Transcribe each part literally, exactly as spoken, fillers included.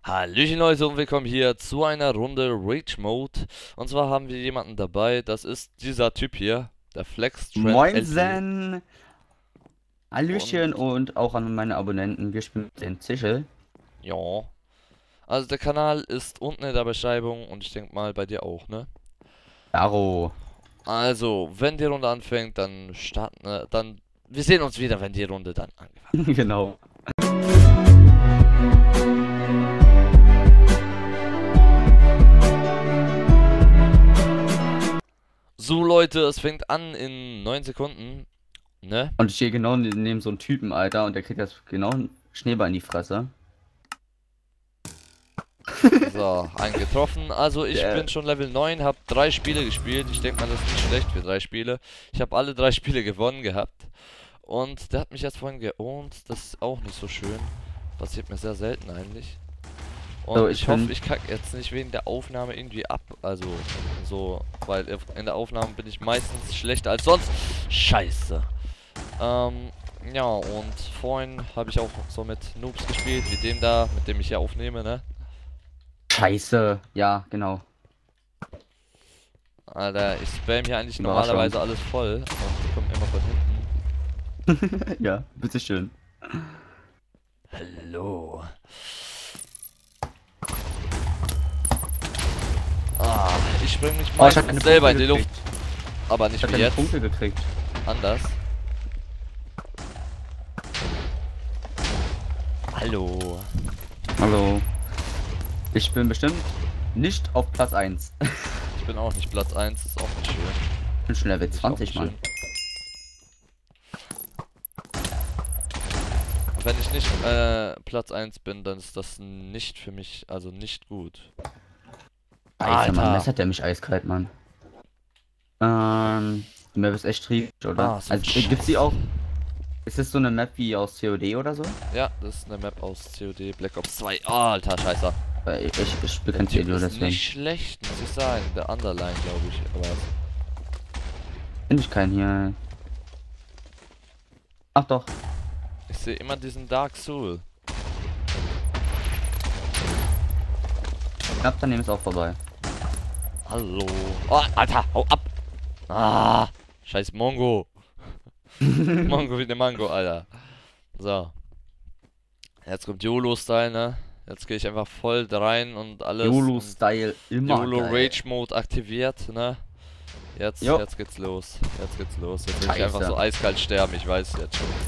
Hallöchen Leute und willkommen hier zu einer Runde Rage Mode. Und zwar haben wir jemanden dabei, das ist dieser Typ hier, der Flex Trend L T. Moinsen! Hallöchen Und und auch an meine Abonnenten. Wir spielen den Zischel. ja, also der Kanal ist unten in der Beschreibung und ich denke mal bei dir auch, ne? Daro. Also, wenn die Runde anfängt, dann starten, äh, dann, wir sehen uns wieder, wenn die Runde dann angefangen hat. Genau. So Leute, es fängt an in neun Sekunden, ne? Und ich stehe genau ne- neben so einem Typen, Alter, und der kriegt jetzt genau einen Schneeball in die Fresse. So, einen getroffen. Also ich Der- bin schon Level neun, habe drei Spiele gespielt. Ich denke mal, das ist nicht schlecht für drei Spiele. Ich habe alle drei Spiele gewonnen gehabt. Und der hat mich jetzt vorhin geohnt. Das ist auch nicht so schön. Passiert mir sehr selten eigentlich. Und So, ich, ich hoffe, bin- ich kacke jetzt nicht wegen der Aufnahme irgendwie ab. Also so, weil in der Aufnahme bin ich meistens schlechter als sonst. Scheiße. Ähm, ja, und vorhin habe ich auch so mit Noobs gespielt, wie dem da, mit dem ich hier aufnehme, ne? Scheiße. Ja, genau. Alter, ich spam hier eigentlich Überraschung. normalerweise alles voll und die kommen immer von hinten. Ja, bitteschön. Hallo. Ah, ich spring mich Oh, ich meistens hab keine selber in Punkte die Luft, gekriegt. aber Ich nicht hab wie keine jetzt. Punkte gekriegt. Anders. Hallo. Hallo. Ich bin bestimmt nicht auf Platz eins. Ich bin auch nicht Platz eins, ist auch nicht schön. Ich bin schon Level Ist auch zwanzig, nicht Mann. schön. Wenn ich nicht äh, Platz eins bin, dann ist das nicht für mich, also nicht gut. Alter, Mann, Alter. messert der mich eiskalt, Mann. Ähm, die Map ist echt riesig, oder? Ah, so ein also, äh, gibt's die Scheiß. auch? Ist das so eine Map wie aus C O D oder so? Ja, das ist eine Map aus C O D Black Ops zwei. Oh, alter Scheiße. Weil ich, ich, ich spiele Der kein C O Typ D, ist deswegen. nicht schlecht, muss ich sagen. Der Underline, glaube ich. Aber Finde ich keinen hier. Ach doch. ich sehe immer diesen Dark Soul. Knapp daneben ist auch vorbei. Hallo. Oh, Alter, hau ab. Ah, scheiß Mongo. Mongo wie eine Mango, Alter. So. Jetzt kommt YOLO-Style, ne? Jetzt gehe ich einfach voll rein und alles. YOLO-Style immer YOLO geil. Rage Mode aktiviert, ne? Jetzt, Jo. jetzt geht's los. Jetzt geht's los. Jetzt will ich Scheiße. einfach so eiskalt sterben, ich weiß jetzt schon.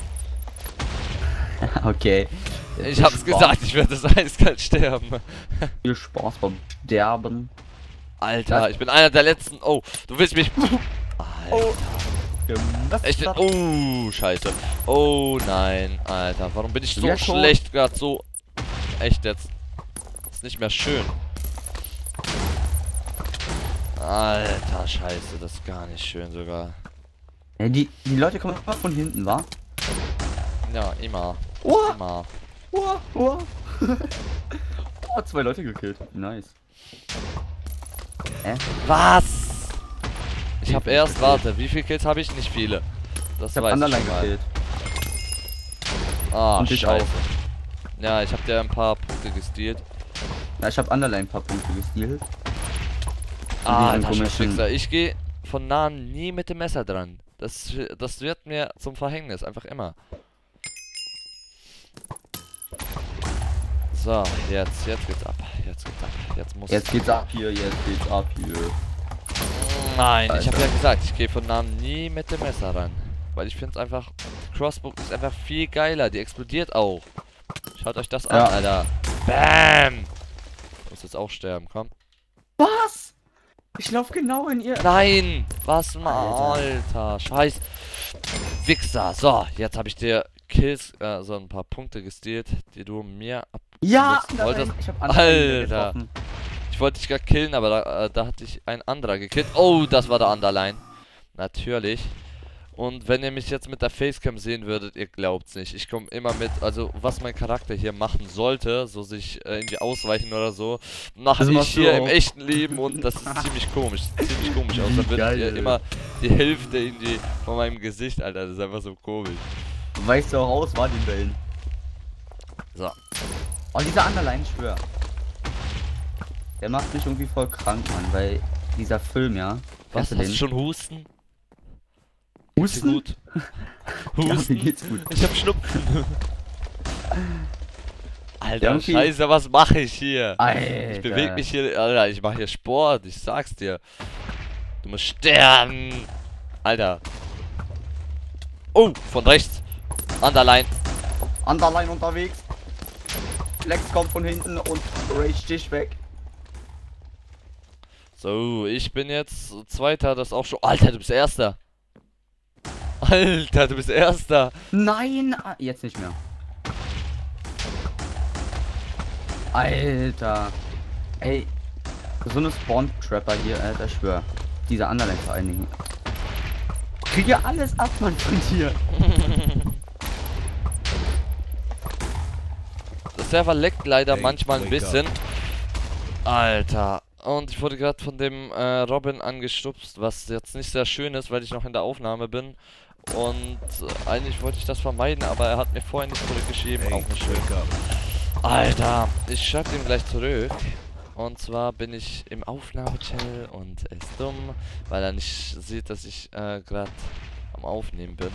Okay. Ich Viel hab's Spaß- gesagt, ich werde so eiskalt sterben. Viel Spaß beim Sterben. Alter, Was? ich bin einer der letzten. Oh, du willst mich. Oh. Alter, ich bin. Oh, scheiße. Oh nein, Alter. Warum bin ich so Ja, schon. schlecht gerade so. Echt jetzt. Ist nicht mehr schön. Alter, scheiße, das ist gar nicht schön sogar. Ja, die, die Leute kommen immer von hinten, wa? Ja, immer. Oh, Immer. oh, oh. Oh, zwei Leute gekillt. Nice. Äh? Was? Ich Wie hab viel erst, gekillt? warte, wie viel Kills habe ich? Nicht viele. Das Ich hab weiß ich Underline schon mal. gekillt. Ah, Und dich scheiße. auch. Ja, ich hab dir ein paar Punkte gestealt. Ja, ich hab Underline ein paar Punkte gestealt. Ah, diesen alter komischen- Scheißwichser. Ich gehe von nahen nie mit dem Messer dran. Das, das wird mir zum Verhängnis, einfach immer. So, jetzt, jetzt geht's ab. Jetzt geht's ab. Jetzt muss. Jetzt geht's ab hier, jetzt geht's ab hier. Nein, ich habe Alter. ja gesagt, ich gehe von nahen nie mit dem Messer ran. Weil ich finde es einfach. Crossbow ist einfach viel geiler. Die explodiert auch. Schaut euch das an, Ja. Alter. Bam! Ich muss jetzt auch sterben, komm. Was? Ich lauf genau in ihr. Nein! Was mal, Alter. Alter. Scheiß. Wichser. So, jetzt habe ich dir Kills, äh, so ein paar Punkte gestealt, die du mir ab. Ja, Du wolltest- ich hab Underline Alter. getroffen. Ich wollte dich gerade killen, aber da, äh, da hat dich ein anderer gekillt. Oh, das war der Underline. Natürlich. Und wenn ihr mich jetzt mit der Facecam sehen würdet, ihr glaubt's nicht. Ich komme immer mit, also was mein Charakter hier machen sollte, so sich äh, irgendwie ausweichen oder so, mache Das ich machst du hier im auch. echten Leben und das ist ziemlich komisch. Sieht ziemlich komisch aus. Dann wird Geil. ihr immer die Hälfte in die, von meinem Gesicht, Alter. Das ist einfach so komisch. Weißt du auch aus, war den Wellen. So. Oh, dieser Underline, ich schwör. der macht mich irgendwie voll krank, Mann, weil dieser Film, ja. Was, Kennst du hast du den? schon Husten? Husten? Gut. Ja, mir Husten? geht's gut. Ich hab Schnupfen. Alter, Irgendwie- Scheiße, was mache ich hier? Alter. Ich bewege mich hier, Alter, ich mache hier Sport, ich sag's dir. Du musst sterben. Alter. Oh, von rechts. Underline. Underline unterwegs. Flex kommt von hinten und rage dich weg. So, ich bin jetzt Zweiter, das auch schon. Alter, du bist Erster. Alter, du bist Erster. Nein, ah, jetzt nicht mehr. Alter. Ey, so eine Spawn-Trapper hier, Alter, ich schwör. Dieser Underline vor allen Dingen. Krieg ja alles ab, Mann, von dir. Der Server leckt leider Hey, manchmal ein wake bisschen. Alter. Und ich wurde gerade von dem äh, Robin angestupst, was jetzt nicht sehr schön ist, weil ich noch in der Aufnahme bin. Und äh, eigentlich wollte ich das vermeiden, aber er hat mir vorhin nicht zurückgeschrieben. Hey, Auch nicht schön. wake up. Alter, ich schreibe ihm gleich zurück. Und zwar bin ich im Aufnahmechannel und er ist dumm, weil er nicht sieht, dass ich äh, gerade am Aufnehmen bin.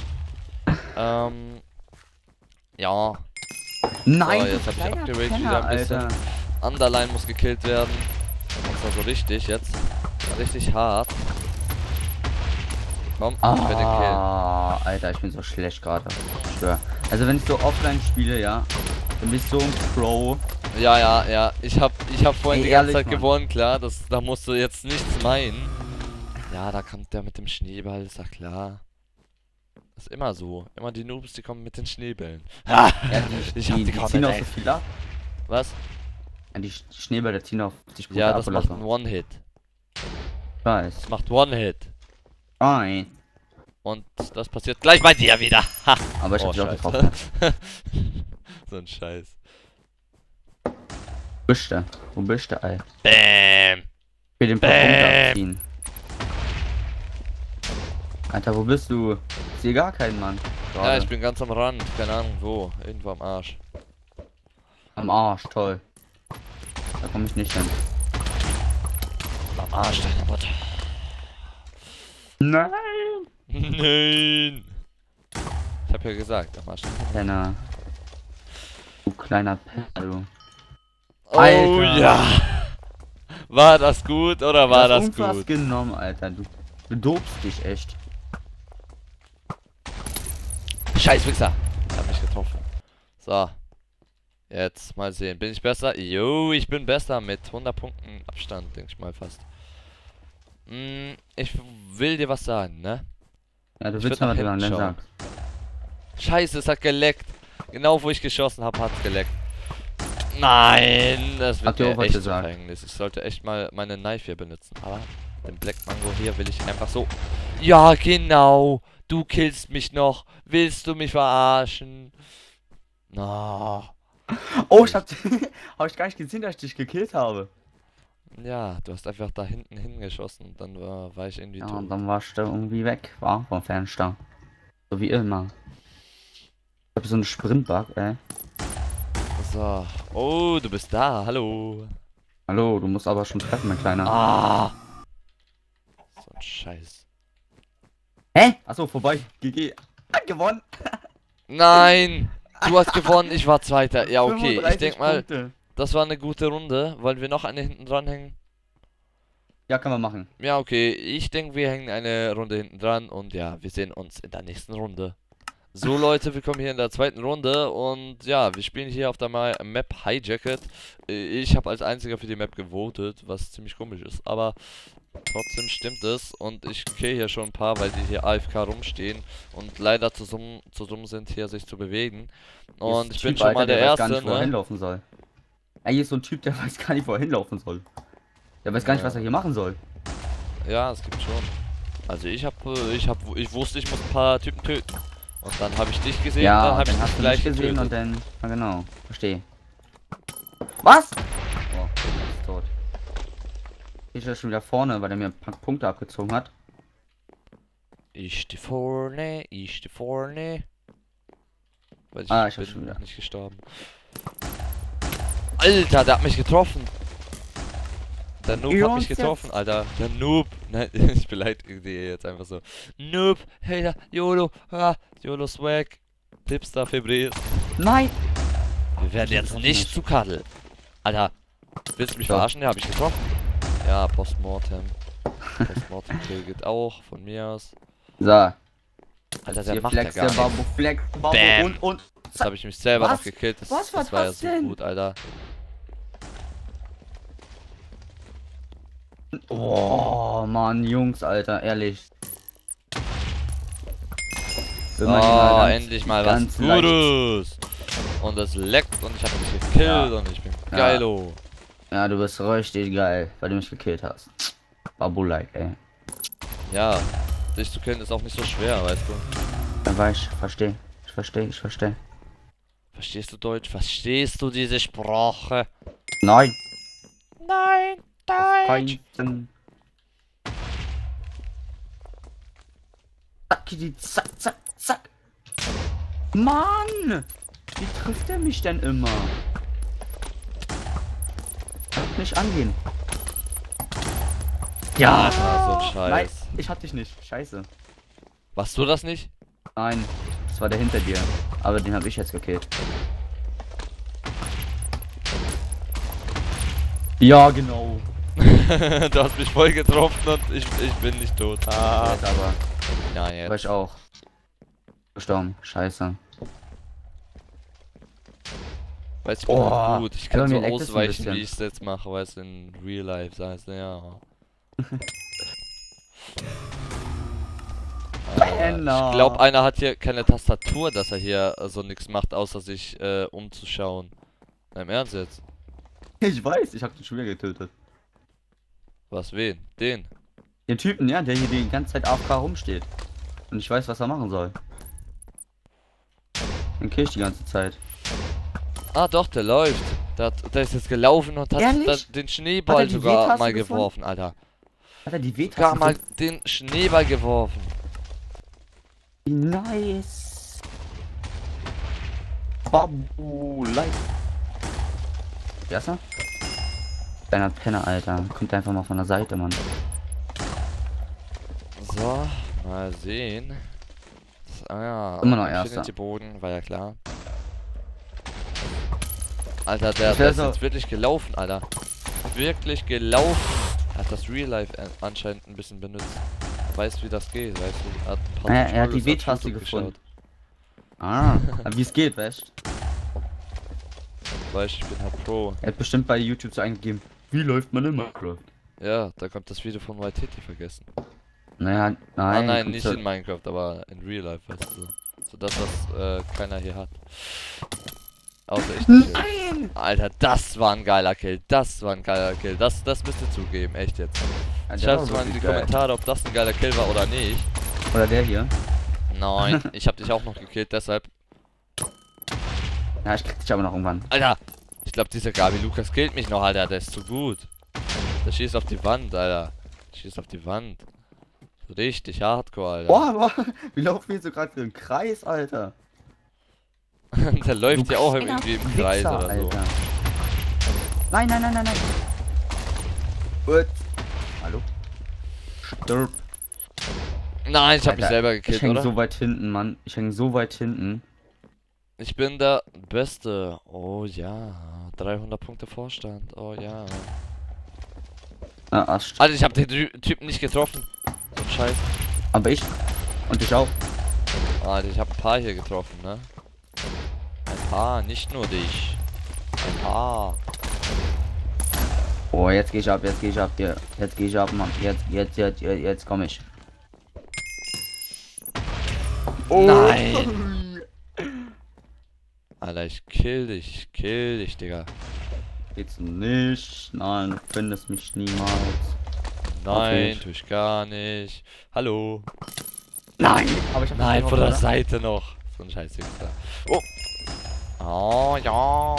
Ähm, ja. Nein, So, du jetzt hab ich kleiner abgeraged Penner, wieder ein bisschen. Alter. Underline muss gekillt werden. Und zwar so richtig jetzt. Richtig hart. Komm, ich will den killen. Ah, Alter, ich bin so schlecht gerade. Ich schwör. Also wenn ich so offline spiele, ja, dann bin ich so ein Pro. Ja, ja, ja. Ich hab, ich hab vorhin Ey, die ganze ehrlich, Zeit Mann. gewonnen, klar. Das, da musst du jetzt nichts meinen. Ja, da kommt der mit dem Schneeball, ist ja klar. Das ist immer so. Immer die Noobs, die kommen mit den Schneebällen. Ja, die, Ich hab die, die die komplett ziehen auch so weg. viel ab. Was? Ja, die Schneebälle ziehen auf sich gut Ja, ab das oder macht so. einen One-Hit. Ich weiß. Das macht One-Hit. Nein. Und das passiert gleich bei dir wieder. Ha! Aber ich hab Oh, dich auch Scheiße. getroffen. So ein Scheiß. Wo bist du? Wo bist du, Alter? Bäm! Ich will den paar Bäm. Punkte abziehen. Alter, wo bist du? Ich sehe gar keinen Mann. Ja, Gerade. ich bin ganz am Rand. Keine Ahnung wo. Irgendwo am Arsch. Am Arsch, toll. Da komme ich nicht hin. Am Arsch deiner Mutter. Nein! Nein! Ich hab ja gesagt, am Arsch deiner Mutter. Penner. Du kleiner Penner, du. Oh Alter. ja! War das gut oder war Du hast das irgendwas gut? genommen, Alter. Du, du dobst dich echt. Scheiß Wichser! Ich hab mich getroffen. So. Jetzt mal sehen. Bin ich besser? Jo, ich bin besser mit hundert Punkten Abstand, denke ich mal fast. Hm, ich will dir was sagen, ne? Ja, du Ich willst würd mal nach was sagen, hinten dann schauen. sag. Scheiße, es hat geleckt. Genau wo ich geschossen habe, hat's geleckt. Nein, das wird Habt ihr mir auch was echt gesagt? zum Verhängnis. Ich sollte echt mal meine Knife hier benutzen. Aber den Black Mango hier will ich einfach so. Ja, genau. Du killst mich noch. Willst du mich verarschen? Na. Oh, ich hab, hab ich gar nicht gesehen, dass ich dich gekillt habe. Ja, du hast einfach da hinten hingeschossen und dann war, war ich irgendwie Ja, tot. und dann warst du irgendwie weg, war vom Fenster. So wie immer. Ich hab so einen Sprintbug, ey. So. Oh, du bist da. Hallo. Hallo, du musst aber schon treffen, mein Kleiner. Ah. So ein Scheiß. Hä? Achso, vorbei. G G. Gewonnen. Nein! Du hast gewonnen, ich war Zweiter. Ja, okay. Ich fünfunddreißig denk mal, Punkte. das war eine gute Runde. Wollen wir noch eine hinten dran hängen? Ja, kann man machen. Ja, okay. Ich denke, wir hängen eine Runde hinten dran. Und ja, wir sehen uns in der nächsten Runde. So, Leute, willkommen hier in der zweiten Runde. Und ja, wir spielen hier auf der Ma Map Hijacket. Ich habe als einziger für die Map gewotet, was ziemlich komisch ist. Aber trotzdem stimmt es. Und ich kill hier schon ein paar, weil die hier A F K rumstehen. Und leider zu dumm, zu dumm sind, hier sich zu bewegen. Und ich bin Typ, schon Alter, mal der weiß gar Erste, nicht, wo er ne? hinlaufen soll. Ey, hier ist so ein Typ, der weiß gar nicht, wo er hinlaufen soll. Der weiß gar nicht, Ja. was er hier machen soll. Ja, es gibt schon. Also ich hab, äh, ich hab, ich wusste, ich muss ein paar Typen töten. Und dann habe ich dich gesehen, Ja, und dann und habe ich dann dich hast du gleich mich gesehen getötet. und dann. Na genau, verstehe. Was? Oh, er ist tot. Ich stehe schon wieder vorne, weil er mir ein paar Punkte abgezogen hat. Ich steh vorne, ich steh vorne. Weil ich, Ah, ich hab bin schon wieder. noch nicht gestorben. Alter, der hat mich getroffen. Der Noob hat mich getroffen, Alter. Der Noob. Nein, ich beleidige die jetzt einfach so. Noob, Hater, YOLO, ah, YOLO Swag, Hipster, Febris. Nein! Wir werden jetzt nicht zu Kaddel. Alter, willst du mich verarschen? Ja, hab ich getroffen. Ja, Postmortem. Postmortem Kill geht auch, von mir aus. So. Alter, der macht ja gar nichts. Babu, Flex, Babu Bam. und, und. Jetzt habe ich mich selber Was? noch gekillt. Das, Was war das war das ja so denn? gut, Alter. Oh, Mann, Jungs, Alter, ehrlich. Oh, ganz, endlich mal was ganz leicht. Gutes. Und es leckt und ich habe mich gekillt Ja. und ich bin Ja. geilo. Ja, du bist richtig geil, weil du mich gekillt hast. Babu-like, ey. Ja, dich zu killen ist auch nicht so schwer, weißt du. Ja, weiß ich, versteh. Ich versteh, ich versteh. Verstehst du Deutsch? Verstehst du diese Sprache? Nein. Nein, Deutsch. Kein. Zack, die zack, zack, zack. Mann! Wie trifft er mich denn immer? Nicht angehen. Ja, so ein Scheiß. Nein, ich hab dich nicht. Scheiße. Warst du das nicht? Nein, das war der hinter dir. Aber den habe ich jetzt gekillt. Ja, genau. Du hast mich voll getroffen und ich, ich bin nicht tot. Ah. Jetzt aber. Ja, jetzt. War ich auch. Gestorben. Scheiße. Weißt du, ich bin Oh, halt gut. Ich kann aber so mir leckt es ein ausweichen, bisschen. wie ich es jetzt mache, weißt du, in Real Life, sagst du, ja. Penner. Ich glaube, einer hat hier keine Tastatur, dass er hier äh, so nichts macht, außer sich äh, umzuschauen. Im Ernst jetzt? Ich weiß, ich hab den schon wieder getötet. Was, wen? Den? Den Typen, ja, der hier die ganze Zeit A F K rumsteht. Und ich weiß, was er machen soll. Den kill ich die ganze Zeit. Ah doch, der läuft. Der, hat, der ist jetzt gelaufen und hat Ehrlich? da, den Hat Schneeball er die sogar W-Taste mal gefunden? geworfen, Alter. Hat er die Sogar W-Taste? mal den Schneeball geworfen. Nice. Babu, like. Ja, ist er? Deiner Penner, Alter. Kommt einfach mal von der Seite, Mann. So, mal sehen. Das, ah ja, Immer noch Infinity Erster. Boden, war ja klar. Alter, der, Ich der wär ist so- jetzt wirklich gelaufen, Alter. Wirklich gelaufen. Er hat das Real Life an- anscheinend ein bisschen benutzt. Weißt wie das geht, weißt du? Er hat, ein paar Ah, er hat Tutorials die auf W-Taste YouTube gefunden. geschaut. Ah, aber wie es geht, weißt Weißt du, ich bin halt Pro. Er hat bestimmt bei YouTube so eingegeben. Wie läuft man in Minecraft? Ja, da kommt das Video von Y T T vergessen. Naja, nein. ah nein, kommt nicht so- in Minecraft, aber in Real Life, weißt du. So das, was äh, keiner hier hat. Außer ich natürlich. Nein! Alter, das war ein geiler Kill. Das war ein geiler Kill. Das, das müsst ihr zugeben, echt jetzt. Ja, der Schreibt war mal in die wirklich geil. Kommentare, ob das ein geiler Kill war oder nicht. Oder der hier. Nein, ich hab dich auch noch gekillt, deshalb. Ja, ich krieg dich aber noch irgendwann. Alter, ich glaube dieser Gabi Lukas killt mich noch, Alter. Der ist zu gut. Der schießt auf die Wand, Alter. Der schießt auf die Wand. So richtig hardcore, Alter. Boah, boah, wir laufen hier so gerade im Kreis, Alter. Der läuft Du ja auch kleiner irgendwie im Kreis Wichser, oder so. Alter. Nein, nein, nein, nein, nein. Gut. Hallo? Stirb. Nein, ich hab mich Alter, selber Ich gekillt, häng oder? so weit hinten, Mann. Ich häng so weit hinten. Ich bin der Beste. Oh ja. dreihundert Punkte Vorstand. Oh ja. Ah, Ast. Alter, ich hab den Ty- Typen nicht getroffen. So ein Scheiß. Aber ich. Und ich auch. Alter, ich hab ein paar hier getroffen, ne? Ein paar, nicht nur dich. Ein paar. Oh, jetzt geh ich ab, jetzt geh ich ab, hier. Jetzt geh ich ab, Mann. Jetzt, jetzt, jetzt, jetzt, jetzt komm ich. Oh. Nein! Alter, ich kill dich, ich kill dich, Digga. Geht's nicht. Nein, du findest mich niemals. Nein, ich. tu ich gar nicht. Hallo. Nein! Aber ich hab Nein, dich von der oder? Seite noch. So ein Scheiß da. Oh. Oh, ja.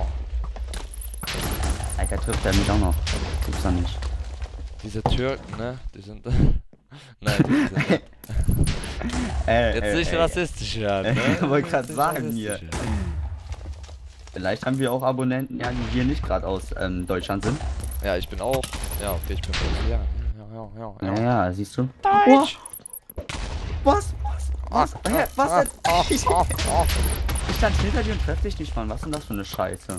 Alter, trifft er mich auch noch. Gibt's doch nicht. Diese Türken, ne? Die sind. Nein, die sind. Äh, Jetzt nicht rassistisch werden, ne? Ich wollte grad Nicht sagen hier. rassistisch werden. Vielleicht haben wir auch Abonnenten, ja, die hier nicht gerade aus ähm, Deutschland sind. Ja, ich bin auch. Ja, okay, ich bin Brasilianer. Ja, ja, ja, Ja, ja. ja, siehst du. Deutsch. Was? Was? Was? Hä? Was Ah, denn? ah, Ich ah, ah. stand hinter dir und treff dich nicht, Mann. Was ist denn das für eine Scheiße?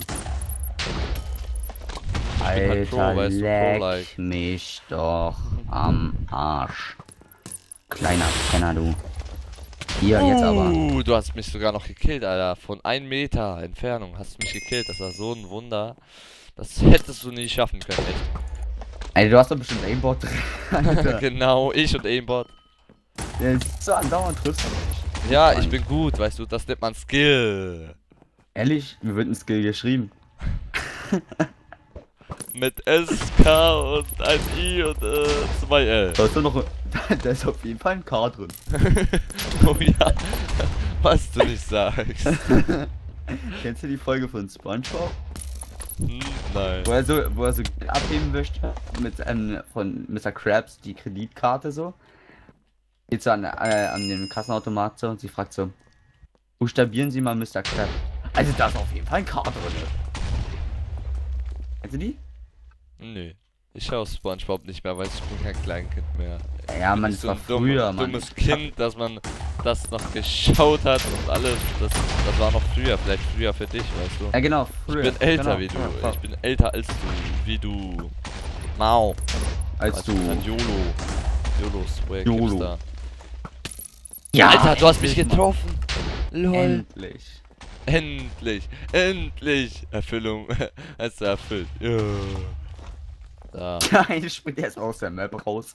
Ich bin halt Pro, Alter, weißt du, leck Pro-like. mich doch am Arsch. Kleiner Penner, du. Hier, jetzt aber. Uh, du hast mich sogar noch gekillt, Alter. Von einem Meter Entfernung hast du mich gekillt. Das war so ein Wunder. Das hättest du nie schaffen können, echt. Ey, du hast doch bestimmt Aimbot drin. Alter. Genau, ich und Aimbot. Der ist so andauernd triffst du mich. Ja, Mann. ich bin gut, weißt du, das nennt man Skill. Ehrlich, mir wird ein Skill geschrieben. Mit S, K und ein I und äh, zwei L. Da ist doch noch. Da ist auf jeden Fall ein K drin. Oh ja, was du nicht sagst. Kennst du die Folge von SpongeBob? Hm, nein. Wo er so, wo er so abheben möchte mit ähm, von Mister Krabs die Kreditkarte so. Geht so an, äh, an den Kassenautomat so und sie fragt so: Buchstabieren Sie mal Mister Krabs. Also da ist auf jeden Fall ein K drin. Kennst du die? Nö. Ich schaue SpongeBob nicht mehr, weil ich bin kein Kleinkind mehr. Ja, man, Ich das bin war so ein früher, dumm, Mann. dummes Kind, dass man das noch geschaut hat und alles. Das, das war noch früher, vielleicht früher für dich, weißt du. Ja, genau, früher. Ich bin älter genau. wie du. Ja, Ich bin älter als du. Wie du. Mau. als Also, du. ein YOLO. YOLO Swag YOLO. gibt's da. Ja, Alter, du hast mich endlich, Mann. getroffen. Lol. Endlich. Endlich. Endlich. Erfüllung. Hast du erfüllt. Ja. Da. Nein, ich spring erst aus der Map raus.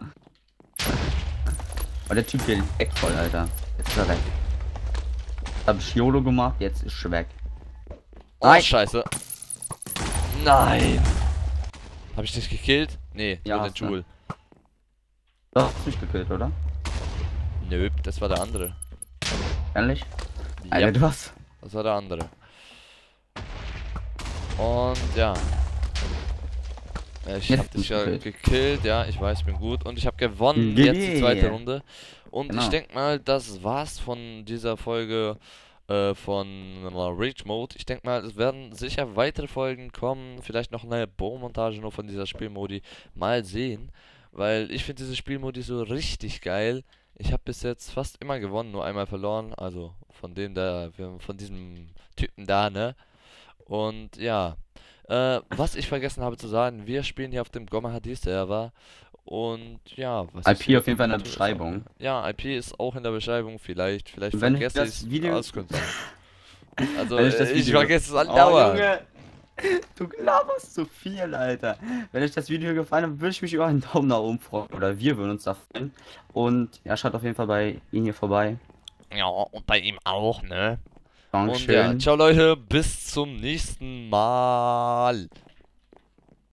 Oh, der Typ hier leckt voll, Alter. Jetzt ist er weg. Hab ich YOLO gemacht, jetzt ist er weg. Oh, Nein. scheiße. Nein. Hab ich dich gekillt? Nee, Ja, nur den hast du. Jule. Du hast mich gekillt, oder? Nö, das war der andere. Ehrlich? Ja, Alter, du hast. das war der andere. Und ja. Ich Jetzt hab dich bist du ja gekillt. gekillt, ja, ich weiß, ich bin gut. Und ich habe gewonnen, Yeah. jetzt die zweite Runde. Und Genau. ich denke mal, das war's von dieser Folge äh, von Rage Mode. Ich denke mal, es werden sicher weitere Folgen kommen. Vielleicht noch eine Bow-Montage nur von dieser Spielmodi. Mal sehen. Weil ich finde diese Spielmodi so richtig geil. Ich habe bis jetzt fast immer gewonnen, nur einmal verloren. Also von dem da, von diesem Typen da, ne? Und ja. Äh, was ich vergessen habe zu sagen, wir spielen hier auf dem Gomma H D-Server und ja, was I ist P hier auf jeden Fall in der Motto ist auch- Beschreibung. Ja, I P ist auch in der Beschreibung, vielleicht, vielleicht Und wenn ich vergesse das ich's, Video- alles könnte sein. Also, Wenn ich das äh, ich Video- vergesse es Oh, andauernd. Junge! Du laberst zu viel, Alter. Wenn euch das Video gefallen hat, würde ich mich über einen Daumen nach oben freuen. Oder wir würden uns da freuen. Und ja, schaut auf jeden Fall bei ihm hier vorbei. Ja, und bei ihm auch, ne? Und Dankeschön. ja, ciao Leute, bis zum nächsten Mal.